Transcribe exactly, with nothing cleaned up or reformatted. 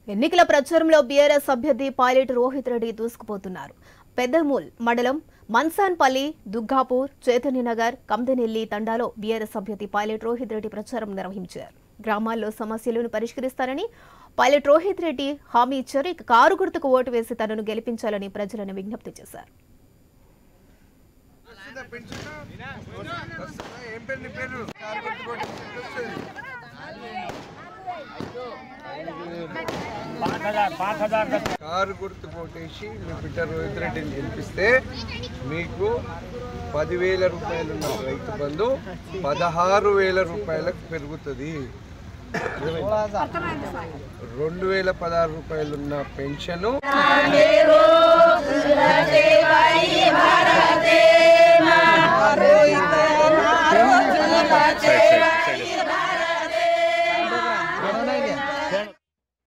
ఎన్నికల ప్రచారంలో బీఆర్ఎస్ అభ్యర్థి పైలట్ రోహిత్ రెడ్డి దూసుకుపోతున్నారు. పెద్దమూల్ మండలం మన్సాన్పల్లి, దుగ్గాపూర్, చైతన్యనగర్, కందెనెల్లి తండాలో బీఆర్ఎస్ అభ్యర్థి పైలట్ రోహిత్ రెడ్డి ప్రచారం నిర్వహించారు. గ్రామాల్లో సమస్యలను పరిష్కరిస్తారని పైలట్ రోహిత్ రెడ్డి హామీ ఇచ్చారు. ఇక కారు గుర్తుకు ఓటు వేసి తనను గెలిపించాలని ప్రజలను విజ్ఞప్తి చేశారు. కారు గుర్తు కొట్టేసి మీ బిడ్డ రోహిత్ రెడ్డిని గెలిపిస్తే మీకు పదివేల రూపాయలు ఉన్న రైతు బంధు పదహారు వేల రూపాయలకు పెరుగుతుంది. రెండు వేల పదహారు రూపాయలు ఉన్న pension Say, say, say this.